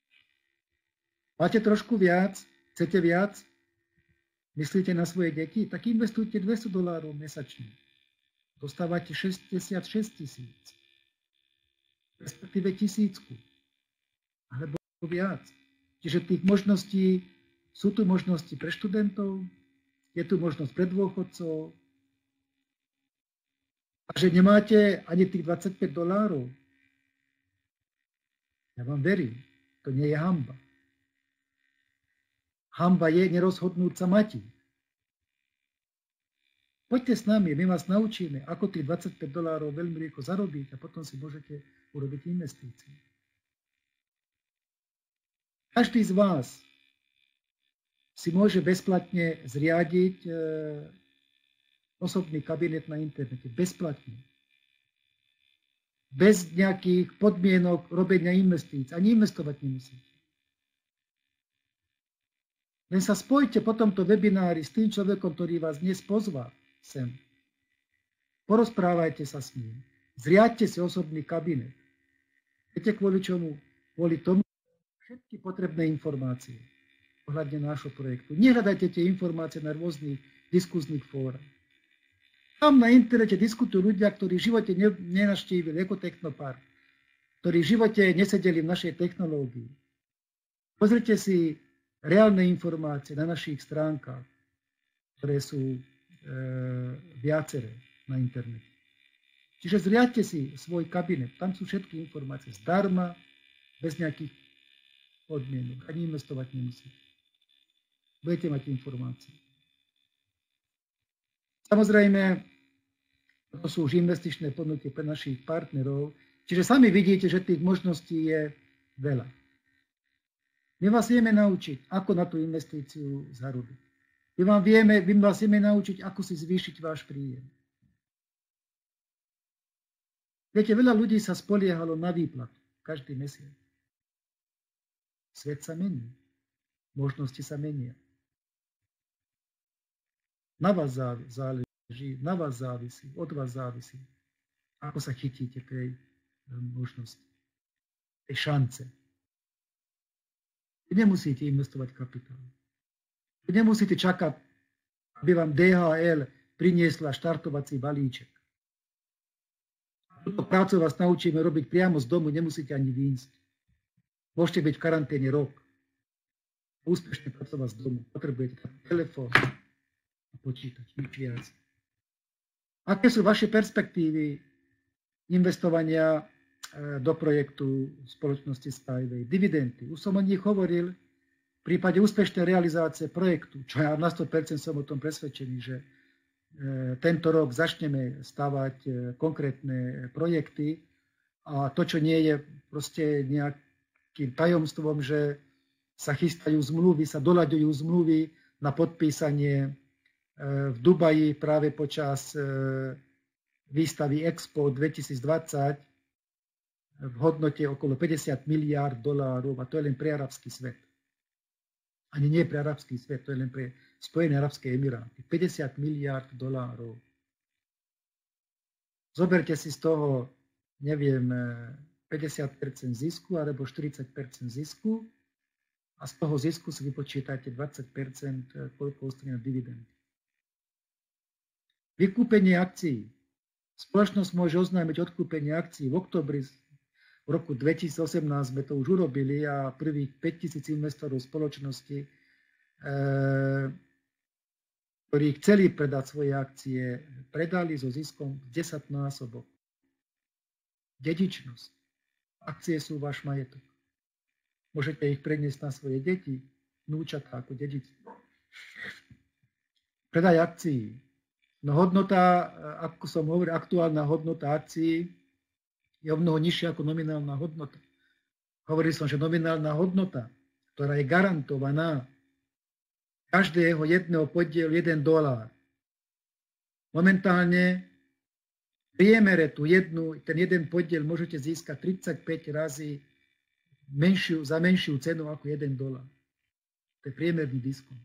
Máte trošku viac, chcete viac, myslíte na svoje deti, tak investujte dvesto dolárov mesačne. Dostávate šesťdesiatšesť tisíc. Respektíve tisícku. Alebo viac. Čiže tých možností, sú tu možnosti pre študentov, je tu možnosť pre dôchodcov. A že nemáte ani tých dvadsaťpäť dolárov, ja vám verím, to nie je hanba. Hanba je nerozhodnúť sa mať. Poďte s nami, my vás naučíme, ako tých dvadsaťpäť dolárov veľmi rýchlo zarobiť a potom si môžete urobiť investície. Každý z vás si môže bezplatne zriadiť e, osobný kabinet na internete. Bezplatne. Bez nejakých podmienok robenia investícií. Ani investovať nemusíte. Len sa spojte po tomto webinári s tým človekom, ktorý vás dnes pozval sem. Porozprávajte sa s ním. Zriadte si osobný kabinet. Viete kvôli čomu? Kvôli tomu všetky potrebné informácie ohľadne nášho projektu. Nehľadajte tie informácie na rôznych diskuzných fórach. Tam na internete diskutujú ľudia, ktorí v živote nenaštívili Ekotechnopark, ktorí v živote nesedeli v našej technológii. Pozrite si reálne informácie na našich stránkach, ktoré sú e, viaceré na internete. Čiže zriadte si svoj kabinet, tam sú všetky informácie zdarma, bez nejakých podmienok, ani investovať nemusíte. Budete mať informácie. Samozrejme, to sú už investičné ponuky pre našich partnerov, čiže sami vidíte, že tých možností je veľa. My vás vieme naučiť, ako na tú investíciu zarobiť. My, vám vieme, my vás vieme naučiť, ako si zvýšiť váš príjem. Viete, veľa ľudí sa spoliehalo na výplatu každý mesiac. Svet sa mení. Možnosti sa menia. Na vás záleží, na vás závisí, od vás závisí, ako sa chytíte tej možnosti, tej šance. Vy nemusíte investovať kapitál. Vy nemusíte čakať, aby vám dé há el priniesla štartovací balíček. Túto prácu vás naučíme robiť priamo z domu, nemusíte ani výjsť. Môžete byť v karanténe rok. Úspešne pracovať z domu. Potrebujete telefón a počítač, nič viac. Aké sú vaše perspektívy investovania do projektu spoločnosti Skyway? Dividendy. Už som o nich hovoril. V prípade úspešnej realizácie projektu, čo ja na sto percent som o tom presvedčený, že tento rok začneme stavať konkrétne projekty a to, čo nie je proste nejakým tajomstvom, že sa chystajú zmluvy, sa doľaďujú zmluvy na podpísanie v Dubaji práve počas výstavy Expo dvetisícdvadsať v hodnote okolo päťdesiat miliárd dolárov, a to je len pre arabský svet. Ani nie pre arabský svet, to je len pre Spojené arabské emiráty. päťdesiat miliárd dolárov. Zoberte si z toho, neviem, päťdesiat percent zisku alebo štyridsať percent zisku a z toho zisku si vypočítajte dvadsať percent, koľko ostane na dividendy. Vykúpenie akcií. Spoločnosť môže oznámiť odkúpenie akcií v októbri v roku dvetisícosemnásť sme to už urobili a prvých päťtisíc investorov spoločnosti e, ktorí chceli predať svoje akcie, predali so ziskom desaťnásobok. Dedičnosť. Akcie sú váš majetok. Môžete ich preniesť na svoje deti, vnúčatá ako dedičstvo. Predaj akcií. No hodnota, ako som hovoril, aktuálna hodnota akcií je o mnoho nižšia ako nominálna hodnota. Hovoril som, že nominálna hodnota, ktorá je garantovaná každého jedného podielu jeden dolár. Momentálne v priemere tú jednu, ten jeden podiel môžete získať tridsaťpäť razy menšiu, za menšiu cenu ako jeden dolár. To je priemerný diskont.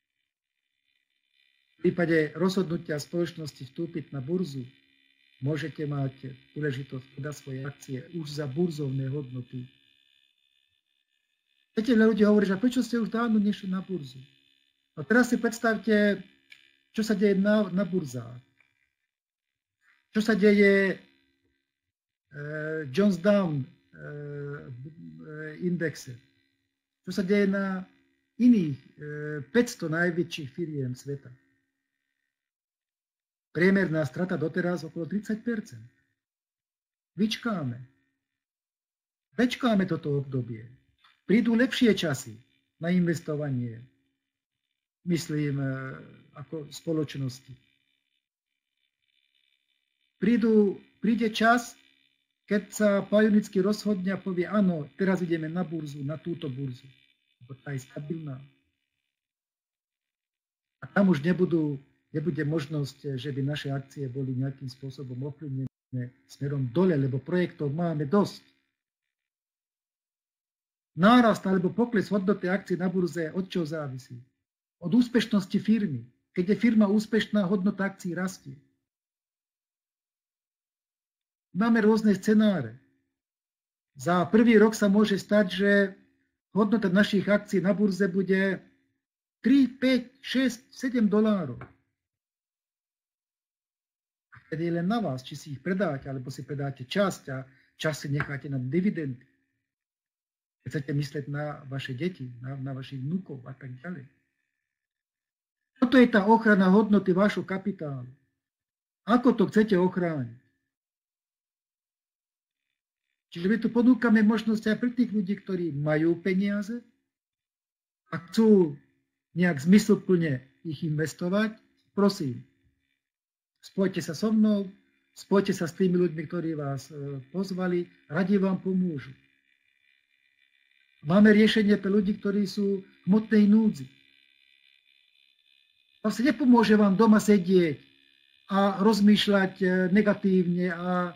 V prípade rozhodnutia spoločnosti vstúpiť na burzu môžete mať príležitosť predať svoje akcie už za burzovné hodnoty. Viete, ľudia hovoria, že prečo ste už dávno nešli na burzu? A teraz si predstavte, čo sa deje na, na burzách. Čo sa deje uh, Jones Down uh, indexe. Čo sa deje na iných uh, päťsto najväčších firiem sveta. Priemerná strata doteraz okolo tridsať percent. Vyčkáme. Vyčkáme toto obdobie. Prídu lepšie časy na investovanie. Myslím, ako spoločnosti. Prídu, príde čas, keď sa Pajunický rozhodne a povie, áno, teraz ideme na burzu, na túto burzu. Lebo tá je stabilná. A tam už nebudú, nebude možnosť, že by naše akcie boli nejakým spôsobom ovplyvnené smerom dole, lebo projektov máme dosť. Nárast alebo pokles hodnoty akcií na burze od čoho závisí? Od úspešnosti firmy. Keď je firma úspešná, hodnota akcií rastie. Máme rôzne scenáre. Za prvý rok sa môže stať, že hodnota našich akcií na burze bude tri, päť, šesť, sedem dolárov. A vtedy je len na vás, či si ich predáte, alebo si predáte časť a časť si necháte na dividendy. Chcete myslieť na vaše deti, na, na vašich vnúkov a tak ďalej. Toto je tá ochrana hodnoty vášho kapitálu. Ako to chcete ochrániť? Čiže my tu ponúkame možnosť aj pre tých ľudí, ktorí majú peniaze a chcú nejak zmysluplne ich investovať. Prosím, spojte sa so mnou, spojte sa s tými ľuďmi, ktorí vás pozvali, radi vám pomôžu. Máme riešenie pre ľudí, ktorí sú v hmotnej núdzi. Vlastne nepomôže vám doma sedieť a rozmýšľať negatívne a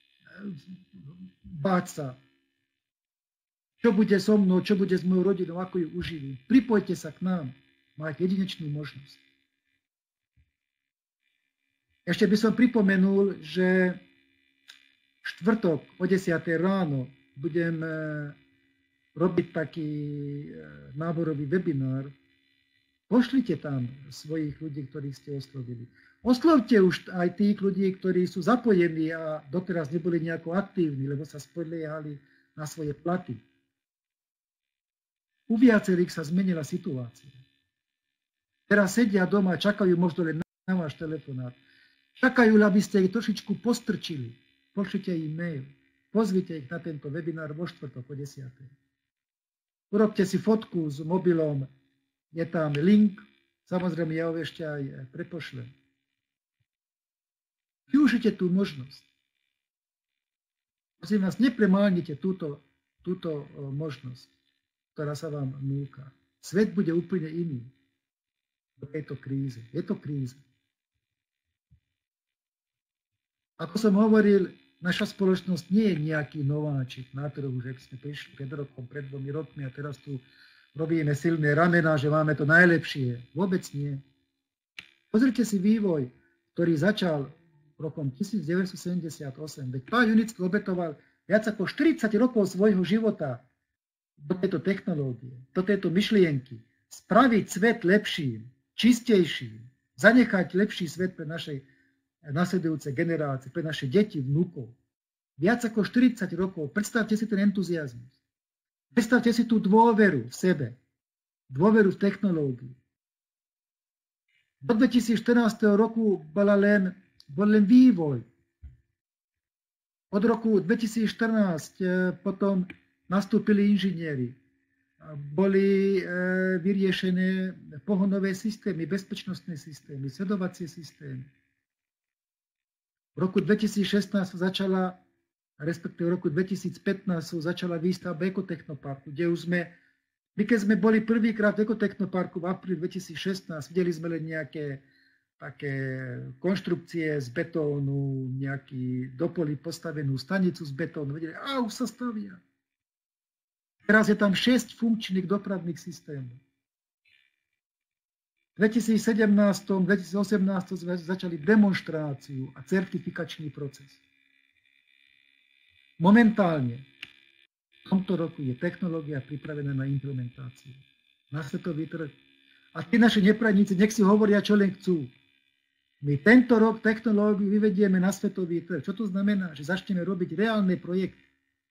báť sa. Čo bude so mnou, čo bude s mojou rodinou, ako ju uživím. Pripojte sa k nám. Máte jedinečnú možnosť. Ešte by som pripomenul, že štvrtok o desiatej ráno budem robiť taký náborový webinár. Pošlite tam svojich ľudí, ktorých ste oslovili. Oslovte už aj tých ľudí, ktorí sú zapojení a doteraz neboli nejako aktívni, lebo sa spoliehali na svoje platy. U viacerých sa zmenila situácia. Teraz sedia doma a čakajú možno len na váš telefonát. Čakajú, aby ste ich trošičku postrčili. Pošlite im mail. Pozvite ich na tento webinár vo štvrtok o desiatej. Urobte si fotku s mobilom. Je tam link, samozrejme ja ho ešte aj prepošlem. Využite tú možnosť. Prosím vás, nepremálnite túto, túto možnosť, ktorá sa vám núka. Svet bude úplne iný do tejto kríze. Je to kríza. Ako som hovoril, naša spoločnosť nie je nejaký nováčik na trhu, že sme prišli pred rokom, pred dvomi rokmi a teraz tu robíme silné ramená, že máme to najlepšie. Vôbec nie. Pozrite si vývoj, ktorý začal rokom devätnásťsedemdesiatosem. Veď pán Junický obetoval viac ako štyridsať rokov svojho života do tejto technológie, do tejto myšlienky. Spraviť svet lepším, čistejším, zanechať lepší svet pre naše nasledujúce generácie, pre naše deti, vnúkov. Viac ako štyridsať rokov. Predstavte si ten entuziazmus. Predstavte si tú dôveru v sebe, dôveru v technológii. Do dvetisícštrnásť roku bola len, bol len vývoj. Od roku dvetisícštrnásť potom nastúpili inžinieri. Boli vyriešené pohonové systémy, bezpečnostné systémy, sledovacie systémy. V roku dvetisícšestnásť začala, respektíve v roku dvetisícpätnásť začala výstavba ekotechnoparku, kde už sme, my keď sme boli prvýkrát v ekotechnoparku v apríli dvetisícšestnásť, videli sme len nejaké také konštrukcie z betónu, nejaký do poli postavenú stanicu z betónu, videli, a už sa stavia. Teraz je tam šesť funkčných dopravných systémov. V dvetisícsedemnásť dvetisícosemnásť začali demonštráciu a certifikačný proces. Momentálne v tomto roku je technológia pripravená na implementáciu. Na svetový trh. A tí naši neprajníci nech si hovoria, čo len chcú. My tento rok technológiu vyvedieme na svetový trh. Čo to znamená? Že začneme robiť reálne projekty.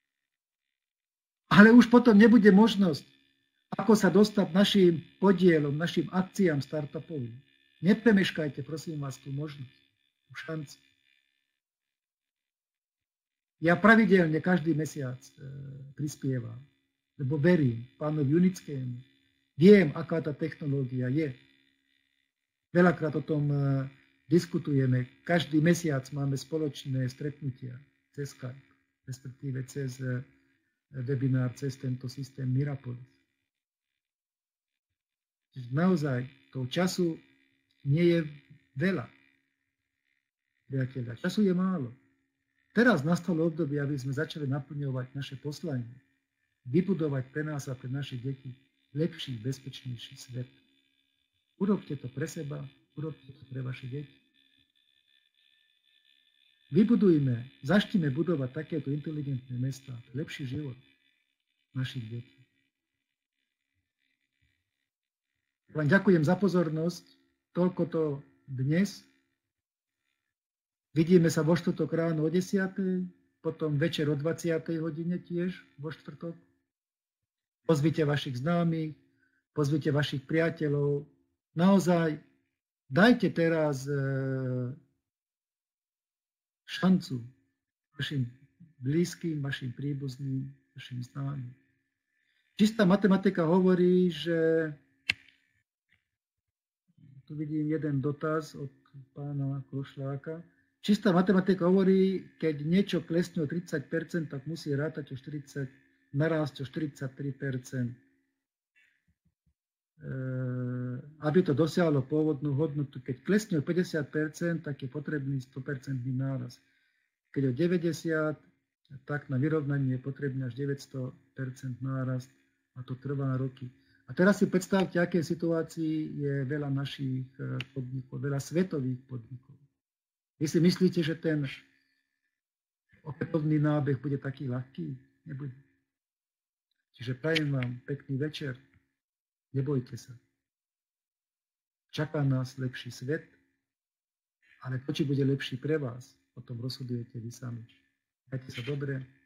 Ale už potom nebude možnosť, ako sa dostať našim podielom, našim akciám startupovým. Nepremeškajte, prosím vás, tú možnosť, tú šancu. Ja pravidelne každý mesiac e, prispievam, lebo verím pánovi Junickému. Viem, aká tá technológia je. Veľakrát o tom e, diskutujeme. Každý mesiac máme spoločné stretnutia cez Skype, respektíve cez e, webinár, cez tento systém Mirapolis. Čiže naozaj toho času nie je veľa. Priateľa, času je málo. Teraz nastalo obdobie, aby sme začali naplňovať naše poslanie, vybudovať pre nás a pre naše deti lepší, bezpečnejší svet. Urobte to pre seba, urobte to pre vaše deti. Vybudujme, začnime budovať takéto inteligentné mestá, lepší život našich detí. Vám ďakujem za pozornosť, toľko to dnes. Vidíme sa vo štvrtok ráno o desiatej, potom večer o dvadsiatej hodine tiež vo štvrtok. Pozvite vašich známych, pozvite vašich priateľov. Naozaj dajte teraz šancu vašim blízkym, vašim príbuzným, vašim známym. Čistá matematika hovorí, že tu vidím jeden dotaz od pána Košláka. Čistá matematika hovorí, keď niečo klesne o tridsať percent, tak musí rátať o štyridsať, narásť o štyridsaťtri percent. Aby to dosiahlo pôvodnú hodnotu. Keď klesne o päťdesiat percent, tak je potrebný sto percent nárast. Keď o deväťdesiat percent, tak na vyrovnanie je potrebný až deväťsto percent nárast a to trvá roky. A teraz si predstavte, aké situácii je veľa našich podnikov, veľa svetových podnikov. Vy si myslíte, že ten opätovný nábeh bude taký ľahký? Nebude. Čiže prajem vám pekný večer. Nebojte sa. Čaká nás lepší svet, ale to, či bude lepší pre vás, o tom rozhodujete vy sami. Majte sa dobre.